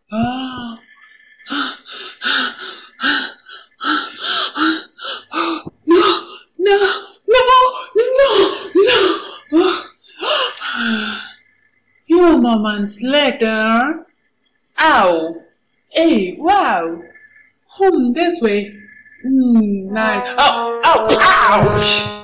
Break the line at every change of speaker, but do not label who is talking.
Oh, no, no, no, no, no. Few moments later. Ow! Hey, wow! This way. Nice. Oh, ouch!